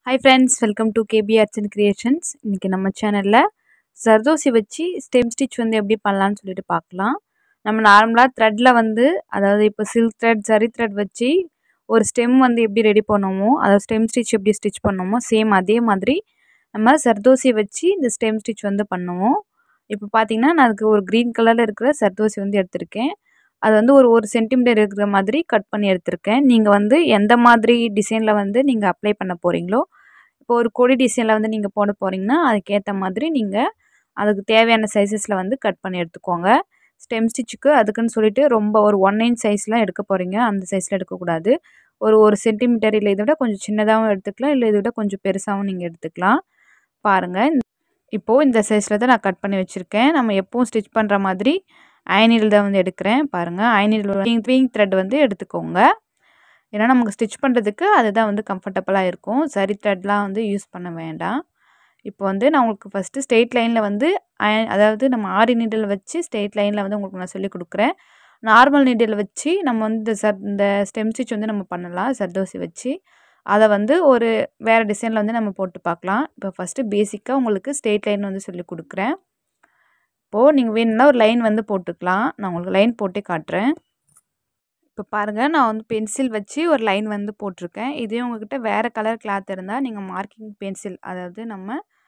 Hi friends, welcome to KB Arts and Creations. இன்னைக்கு நம்ம சேனல்ல ஜர்தோசி வச்சு ஸ்டெம் ஸ்டிச் வந்து எப்படி பண்ணலாம்னு சொல்லிட்டு பார்க்கலாம். நம்ம நார்மலா த்ரெட்ல வந்து அதாவது இப்போ சில்க் த்ரெட், ஜரி த்ரெட் வச்சு ஒரு ஸ்டெம் வந்து எப்படி ரெடி பண்ணுவோமோ, அதாவது ஸ்டெம் ஸ்டிச் எப்படி ஸ்டிச் பண்ணுவோமோ சேம் அதே மாதிரி நம்ம ஜர்தோசி வச்சு இந்த ஸ்டெம் ஸ்டிச் வந்து பண்ணுவோம். இப்போ பார்த்தீங்கன்னா நான் அதுக்கு ஒரு க்ரீன் கலரில் இருக்கிற ஜர்தோசி வந்து எடுத்திருக்கேன். அது வந்து ஒரு சென்டிமீட்டர் இருக்கிற மாதிரி கட் பண்ணி எடுத்திருக்கேன். நீங்கள் வந்து எந்த மாதிரி டிசைனில் வந்து நீங்கள் அப்ளை பண்ண போகிறீங்களோ, இப்போ ஒரு கொடி டிசைனில் வந்து நீங்கள் போட போகிறீங்கன்னா அதுக்கேற்ற மாதிரி நீங்கள் அதுக்கு தேவையான சைஸஸில் வந்து கட் பண்ணி எடுத்துக்கோங்க. ஸ்டெம் ஸ்டிச்சுக்கு அதுக்குன்னு சொல்லிட்டு ரொம்ப ஒரு 1 இன்ச் சைஸ்லாம் எடுக்க போகிறீங்க, அந்த சைஸில் எடுக்கக்கூடாது. ஒரு சென்டிமீட்டர் இல்லை இதை விட கொஞ்சம் சின்னதாகவும் எடுத்துக்கலாம், இல்லை இதை விட கொஞ்சம் பெருசாகவும் நீங்கள் எடுத்துக்கலாம். பாருங்கள், இப்போது இந்த சைஸில் தான் நான் கட் பண்ணி வச்சுருக்கேன். நம்ம எப்பவும் ஸ்டிச் பண்ணுற மாதிரி அயனில் தான் வந்து எடுக்கிறேன். பாருங்கள், அயனில் த்ரீங் த்ரெட் வந்து எடுத்துக்கோங்க. ஏன்னா நமக்கு ஸ்டிச் பண்ணுறதுக்கு அதுதான் வந்து கம்ஃபர்டபுளாக இருக்கும். சரி த்ரெட்லாம் வந்து யூஸ் பண்ண வேண்டாம். இப்போ வந்து நான் உங்களுக்கு ஃபஸ்ட்டு ஸ்ட்ரெயிட் லைனில் வந்து அதாவது நம்ம ஆரி நீடில் வச்சு ஸ்ட்ரெயிட் லைனில் வந்து உங்களுக்கு நான் சொல்லிக் கொடுக்குறேன். நார்மல் நீடில் வச்சு நம்ம வந்து இந்த ஸ்டெம் ஸ்டிச் வந்து நம்ம பண்ணலாம் ஜர்தோசி வச்சு. அதை வந்து ஒரு வேறு டிசைனில் வந்து நம்ம போட்டு பார்க்கலாம். இப்போ ஃபஸ்ட்டு பேசிக்காக உங்களுக்கு ஸ்ட்ரெயிட் லைன் வந்து சொல்லிக் கொடுக்குறேன். இப்போது நீங்கள் வேணும்னா ஒரு லைன் வந்து போட்டுக்கலாம். நான் உங்களுக்கு லைன் போட்டே காட்டுறேன். இப்போ பாருங்கள், நான் வந்து பென்சில் வச்சு ஒரு லைன் வந்து போட்டிருக்கேன். இதே உங்கள்கிட்ட வேறு கலர் கிளாத் இருந்தால் நீங்கள் மார்க்கிங் பென்சில், அதாவது நம்ம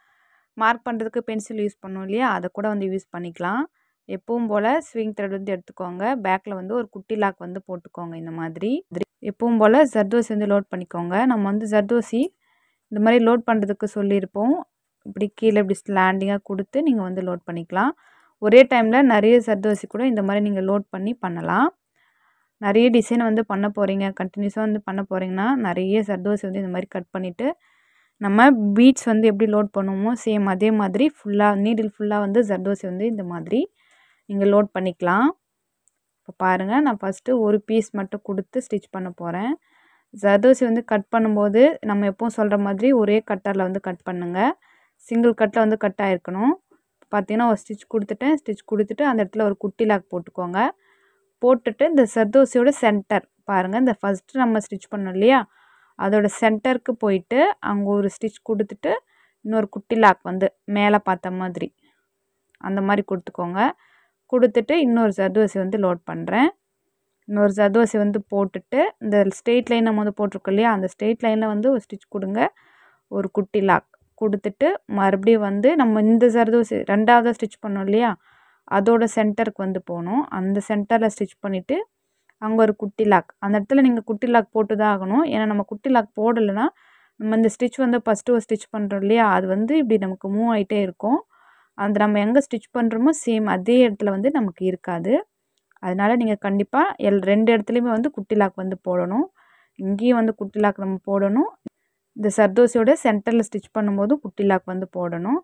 மார்க் பண்ணுறதுக்கு பென்சில் யூஸ் பண்ணோம் இல்லையா, அதை கூட வந்து யூஸ் பண்ணிக்கலாம். எப்பவும் போல் ஸ்விங் த்ரெட் வந்து எடுத்துக்கோங்க. பேக்கில் வந்து ஒரு குட்டி லாக் வந்து போட்டுக்கோங்க. இந்த மாதிரி எப்பவும் போல் ஜர்தோசி வந்து லோட் பண்ணிக்கோங்க. நம்ம வந்து ஜர்தோசி இந்த மாதிரி லோட் பண்ணுறதுக்கு சொல்லியிருப்போம். இப்படி கீழே இப்படி ஸ்லாண்டிங்காக கொடுத்து நீங்கள் வந்து லோட் பண்ணிக்கலாம். ஒரே டைமில் நிறைய ஜர்தோசி கூட இந்த மாதிரி நீங்கள் லோட் பண்ணி பண்ணலாம். நிறைய டிசைன் வந்து பண்ண போகிறீங்க, கண்டினியூஸாக வந்து பண்ண போகிறீங்கன்னா நிறைய ஜர்தோசி வந்து இந்த மாதிரி கட் பண்ணிவிட்டு நம்ம பீட்ஸ் வந்து எப்படி லோட் பண்ணுவோமோ சேம் அதே மாதிரி ஃபுல்லாக நீடில் ஃபுல்லாக வந்து ஜர்தோசி வந்து இந்த மாதிரி நீங்கள் லோட் பண்ணிக்கலாம். இப்போ பாருங்கள், நான் ஃபஸ்ட்டு ஒரு பீஸ் மட்டும் கொடுத்து ஸ்டிச் பண்ண போகிறேன். ஜர்தோசி வந்து கட் பண்ணும்போது நம்ம எப்பவும் சொல்கிற மாதிரி ஒரே கட்டரில் வந்து கட் பண்ணுங்கள். சிங்கிள் கட்டில் வந்து கட் ஆகிருக்கணும். பார்த்தீங்கன்னா ஒரு ஸ்டிச் கொடுத்துட்டேன். ஸ்டிச் கொடுத்துட்டு அந்த இடத்துல ஒரு குட்டி லாக் போட்டுக்கோங்க. போட்டுட்டு இந்த ஜர்தோசியோட சென்டர் பாருங்கள், இந்த ஃபஸ்ட்டு நம்ம ஸ்டிச் பண்ணோம் இல்லையா, அதோட சென்டருக்கு போயிட்டு அங்கே ஒரு ஸ்டிச் கொடுத்துட்டு இன்னொரு குட்டி லாக் வந்து மேலே பார்த்த மாதிரி அந்த மாதிரி கொடுத்துக்கோங்க. கொடுத்துட்டு இன்னொரு ஜர்தோசி வந்து லோட் பண்ணுறேன். இன்னொரு ஜர்தோசி வந்து போட்டுட்டு இந்த ஸ்ட்ரெயிட் லைன் நம்ம வந்து போட்டிருக்கோம் இல்லையா, அந்த ஸ்ட்ரெயிட் லைனில் வந்து ஒரு ஸ்டிச் கொடுங்க, ஒரு குட்டி லாக் கொடுத்துட்டு மறுபடியும் வந்து நம்ம இந்த ஜர்தோசி ரெண்டாவதாக ஸ்டிச் பண்ணோம் இல்லையா, அதோட சென்டருக்கு வந்து போகணும். அந்த சென்டரில் ஸ்டிச் பண்ணிவிட்டு அங்கே ஒரு குட்டி லாக், அந்த இடத்துல நீங்கள் குட்டி லாக் போட்டு தான் ஆகணும். ஏன்னா நம்ம குட்டி லாக் போடலைன்னா நம்ம இந்த ஸ்டிச் வந்து ஃபஸ்ட்டு ஒரு ஸ்டிச் பண்ணுறோம் இல்லையா, அது வந்து இப்படி நமக்கு மூவ் ஆகிட்டே இருக்கும். அந்த நம்ம எங்கே ஸ்டிச் பண்ணுறோமோ சேம் அதே இடத்துல வந்து நமக்கு இருக்காது. அதனால் நீங்கள் கண்டிப்பாக 2 இடத்துலையுமே வந்து குட்டி லாக் வந்து போடணும். இங்கேயும் வந்து குட்டி லாக் நம்ம போடணும், இந்த ஜர்தோசியோட சென்டரில் ஸ்டிச் பண்ணும்போது குட்டி லாக் வந்து போடணும்.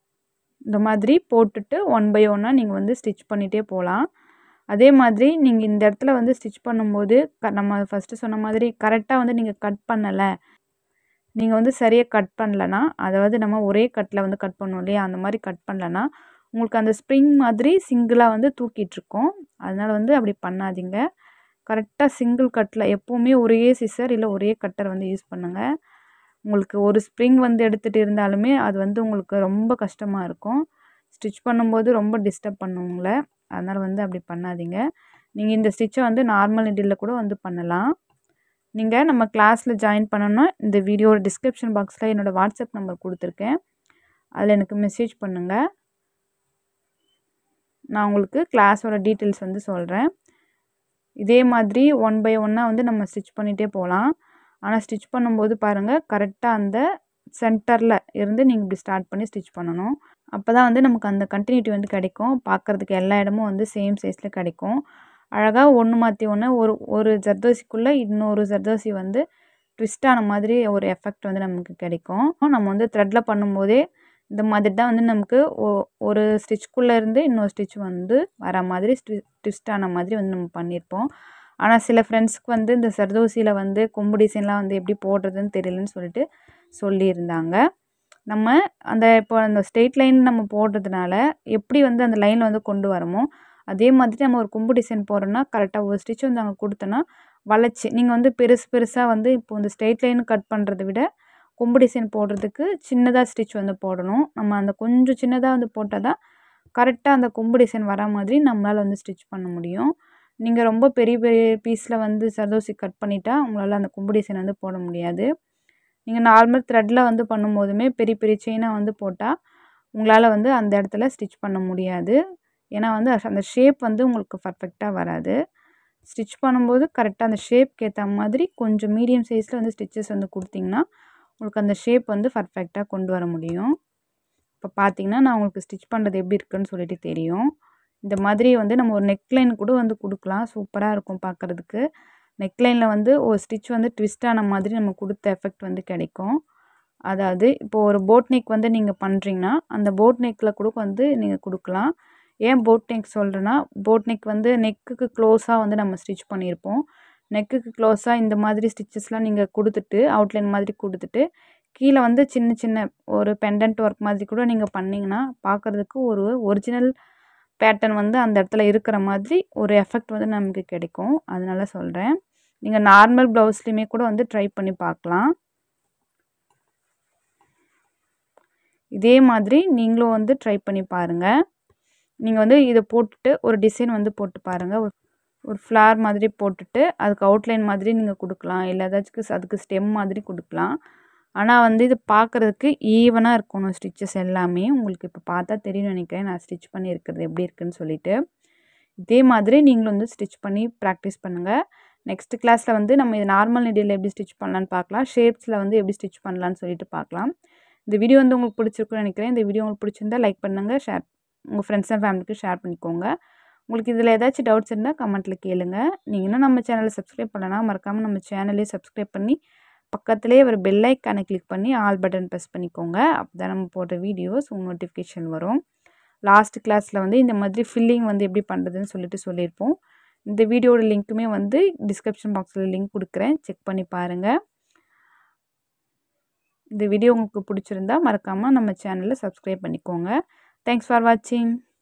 இந்த மாதிரி போட்டுட்டு 1 பை 1 நீங்கள் வந்து ஸ்டிச் பண்ணிகிட்டே போகலாம். அதே மாதிரி நீங்கள் இந்த இடத்துல வந்து ஸ்டிச் பண்ணும்போது நம்ம ஃபஸ்ட்டு சொன்ன மாதிரி கரெக்டாக வந்து நீங்கள் கட் பண்ணலை, நீங்கள் வந்து சரியாக கட் பண்ணலன்னா, அதாவது நம்ம ஒரே கட்டில் வந்து கட் பண்ணோம் இல்லையா, அந்த மாதிரி கட் பண்ணலன்னா உங்களுக்கு அந்த ஸ்ப்ரிங் மாதிரி சிங்கிளாக வந்து தூக்கிட்டுருக்கோம். அதனால் வந்து அப்படி பண்ணாதீங்க. கரெக்டாக சிங்கிள் கட்டில் எப்போவுமே ஒரே சிசர் இல்லை ஒரே கட்டர் வந்து யூஸ் பண்ணுங்கள். உங்களுக்கு ஒரு ஸ்ப்ரிங் வந்து எடுத்துகிட்டு இருந்தாலுமே அது வந்து உங்களுக்கு ரொம்ப கஷ்டமாக இருக்கும். ஸ்டிச் பண்ணும்போது ரொம்ப டிஸ்டர்ப் பண்ணுவங்கள, அதனால் வந்து அப்படி பண்ணாதீங்க. நீங்கள் இந்த ஸ்டிச்சை வந்து நார்மல் நீடில் கூட வந்து பண்ணலாம். நீங்கள் நம்ம கிளாஸில் ஜாயின் பண்ணணுன்னா இந்த வீடியோட டிஸ்கிரிப்ஷன் பாக்ஸில் என்னோடய வாட்ஸ்அப் நம்பர் கொடுத்துருக்கேன், அதில் எனக்கு மெசேஜ் பண்ணுங்கள். நான் உங்களுக்கு கிளாஸோட டீட்டெயில்ஸ் வந்து சொல்கிறேன். இதே மாதிரி 1 பை 1 வந்து நம்ம ஸ்டிச் பண்ணிகிட்டே போகலாம். ஆனால் ஸ்டிச் பண்ணும்போது பாருங்கள், கரெக்டாக அந்த சென்டரில் இருந்து நீங்கள் இப்படி ஸ்டார்ட் பண்ணி ஸ்டிச் பண்ணணும். அப்போ தான் வந்து நமக்கு அந்த கண்டினியூட்டி வந்து கிடைக்கும். பார்க்குறதுக்கு எல்லா இடமும் வந்து சேம் சைஸில் கிடைக்கும். அழகாக ஒன்று மாற்றி ஒன்று ஒரு ஜர்தோசிக்குள்ளே இன்னொரு ஜர்தோசி வந்து ட்விஸ்ட் ஆன மாதிரி ஒரு எஃபெக்ட் வந்து நமக்கு கிடைக்கும். நம்ம வந்து த்ரெட்டில் பண்ணும்போதே இந்த மாதிரி தான் வந்து நமக்கு ஒரு ஸ்டிச்சுக்குள்ளே இருந்து இன்னொரு ஸ்டிச் வந்து வர மாதிரி ட்விஸ்ட் ஆன மாதிரி வந்து நம்ம பண்ணியிருப்போம். ஆனால் சில ஃப்ரெண்ட்ஸ்க்கு வந்து இந்த ஜர்தோசியில் வந்து கொம்பு டிசைன்லாம் வந்து எப்படி போடுறதுன்னு தெரியலன்னு சொல்லிட்டு சொல்லியிருந்தாங்க. நம்ம இப்போ அந்த ஸ்ட்ரெயிட் லைன் நம்ம போடுறதுனால எப்படி வந்து அந்த லைனில் வந்து கொண்டு வரமோ அதே மாதிரி நம்ம ஒரு கொம்பு டிசைன் போடுறோன்னா கரெக்டாக ஒரு ஸ்டிச் வந்து அங்கே கொடுத்தோன்னா வளைச்சி நீங்கள் வந்து பெருசாக வந்து இப்போ இந்த ஸ்ட்ரெயிட் லைன் கட் பண்ணுறதை விட கொம்பு டிசைன் போடுறதுக்கு சின்னதாக ஸ்டிச் வந்து போடணும். நம்ம அந்த கொஞ்சம் சின்னதாக வந்து போட்டால் தான் கரெக்டாக அந்த கொம்பு டிசைன் வர மாதிரி நம்மளால் வந்து ஸ்டிச் பண்ண முடியும். நீங்கள் ரொம்ப பெரிய பெரிய பீஸில் வந்து சர்தோசி கட் பண்ணிட்டா உங்களால் அந்த கொம்பு டிசைன் வந்து போட முடியாது. நீங்கள் நார்மல் த்ரெட்டில் வந்து பண்ணும்போதுமே பெரிய பெரிய செயினாக வந்து போட்டால் உங்களால் வந்து அந்த இடத்துல ஸ்டிச் பண்ண முடியாது. ஏன்னா வந்து அந்த ஷேப் வந்து உங்களுக்கு பர்ஃபெக்டாக வராது. ஸ்டிச் பண்ணும்போது கரெக்டாக அந்த ஷேப்க்கு ஏற்ற மாதிரி கொஞ்சம் மீடியம் சைஸில் வந்து ஸ்டிச்சஸ் வந்து கொடுத்திங்கன்னா உங்களுக்கு அந்த ஷேப் வந்து பர்ஃபெக்டாக கொண்டு வர முடியும். இப்போ பார்த்தீங்கன்னா நான் உங்களுக்கு ஸ்டிச் பண்ணுறது எப்படி இருக்குன்னு சொல்லிட்டு தெரியும். இந்த மாதிரி வந்து நம்ம ஒரு நெக்லைன் கூட வந்து கொடுக்கலாம். சூப்பராக இருக்கும் பார்க்குறதுக்கு. நெக்லைனில் வந்து ஒரு ஸ்டிச் வந்து ட்விஸ்ட் ஆன மாதிரி நம்ம கொடுத்த எஃபெக்ட் வந்து கிடைக்கும். அதாவது இப்போது ஒரு போட் நெக் வந்து நீங்கள் பண்ணுறீங்கன்னா அந்த போட் நெக்கில் கூட வந்து நீங்கள் கொடுக்கலாம். ஏன் போட் நெக் சொல்கிறேன்னா, போட் நெக் வந்து நெக்குக்கு க்ளோஸாக வந்து நம்ம ஸ்டிச் பண்ணியிருப்போம். நெக்குக்கு க்ளோஸாக இந்த மாதிரி ஸ்டிச்சஸ்லாம் நீங்கள் கொடுத்துட்டு அவுட்லைன் மாதிரி கொடுத்துட்டு கீழே வந்து சின்ன சின்ன ஒரு பெண்டன்ட் ஒர்க் மாதிரி கூட நீங்கள் பண்ணிங்கன்னா பார்க்குறதுக்கு ஒரு ஒரிஜினல் பேட்டர்ன் வந்து அந்த இடத்துல இருக்கிற மாதிரி ஒரு எஃபெக்ட் வந்து நமக்கு கிடைக்கும். அதனால சொல்கிறேன். நீங்கள் நார்மல் ப்ளவுஸ்லையுமே கூட வந்து ட்ரை பண்ணி பார்க்கலாம். இதே மாதிரி நீங்களும் வந்து ட்ரை பண்ணி பாருங்கள். நீங்கள் வந்து இதை போட்டுட்டு ஒரு டிசைன் வந்து போட்டு பாருங்கள். ஒரு ஃப்ளார் மாதிரி போட்டுட்டு அதுக்கு அவுட்லைன் மாதிரி நீங்கள் கொடுக்கலாம். இல்லை ஏதாச்சும் அதுக்கு ஸ்டெம் மாதிரி கொடுக்கலாம். ஆனால் வந்து இது பார்க்குறதுக்கு ஈவனாக இருக்கணும் ஸ்டிச்சஸ் எல்லாமே. உங்களுக்கு இப்போ பார்த்தா தெரியும்னு நினைக்கிறேன் நான் ஸ்டிச் பண்ணியிருக்கிறது எப்படி இருக்குதுன்னு சொல்லிட்டு. இதே மாதிரி நீங்களும் வந்து ஸ்டிச் பண்ணி ப்ராக்டிஸ் பண்ணுங்கள். நெக்ஸ்ட் கிளாஸில் வந்து நம்ம இது நார்மல் நீடில் எப்படி ஸ்டிச் பண்ணலான்னு பார்க்கலாம். ஷேப்ஸில் வந்து எப்படி ஸ்டிச் பண்ணலான்னு சொல்லிட்டு பார்க்கலாம். இந்த வீடியோ வந்து உங்களுக்கு பிடிச்சிருக்குன்னு நினைக்கிறேன். இந்த வீடியோ உங்களுக்கு பிடிச்சிருந்தா லைக் பண்ணுங்கள், ஷேர் உங்கள் ஃப்ரெண்ட்ஸ் அண்ட் ஃபேமிலிக்கு ஷேர் பண்ணிக்கோங்க. உங்களுக்கு இதில் ஏதாச்சும் டவுட்ஸ் இருந்தால் கமெண்ட்டில் கேளுங்க. நீங்கள் இன்னும் நம்ம சேனலை சப்ஸ்கிரைப் பண்ணலன்னா மறக்காமல் நம்ம சேனலே சப்ஸ்கிரைப் பண்ணி பக்கத்துலேயே ஒரு பெல் ஐக்கானை கிளிக் பண்ணி ஆல் பட்டன் ப்ரெஸ் பண்ணிக்கோங்க. அப்போ தான் நம்ம போட்ட வீடியோஸ் உங்கள் நோட்டிஃபிகேஷன் வரும். லாஸ்ட் கிளாஸில் வந்து இந்த மாதிரி ஃபில்லிங் வந்து எப்படி பண்ணுறதுன்னு சொல்லியிருப்போம். இந்த வீடியோட லிங்க்குமே வந்து டிஸ்கிரிப்ஷன் பாக்ஸில் லிங்க் கொடுக்குறேன், செக் பண்ணி பாருங்கள். இந்த வீடியோ உங்களுக்கு பிடிச்சிருந்தா மறக்காமல் நம்ம சேனலை சப்ஸ்கிரைப் பண்ணிக்கோங்க. தேங்க்ஸ் ஃபார் வாட்சிங்.